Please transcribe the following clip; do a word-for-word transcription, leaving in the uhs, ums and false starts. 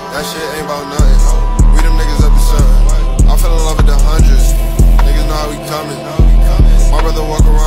That shit ain't about nothing. We them niggas up to something. I fell in love with the hundreds. Niggas know how we coming. My brother walk around